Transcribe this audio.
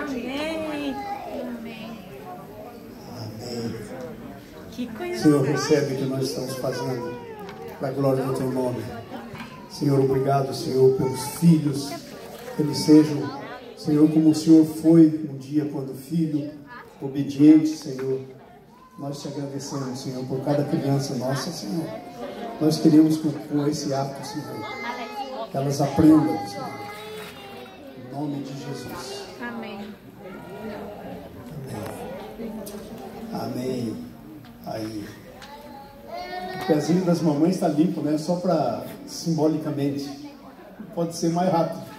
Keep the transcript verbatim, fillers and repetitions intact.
Amém. Amém. Que coisa. Senhor, recebe o que nós estamos fazendo para a glória do teu nome. Senhor, obrigado, Senhor, pelos filhos, que eles sejam, Senhor, como o Senhor foi um dia quando filho, obediente, Senhor. Nós te agradecemos, Senhor, por cada criança nossa, Senhor. Nós queremos que com esse ato, Senhor, que elas aprendam, Senhor. Em nome de Jesus. Amém. Amém. Amém. Aí. O pezinho das mamães está limpo, né? Só para simbolicamente. Pode ser mais rápido.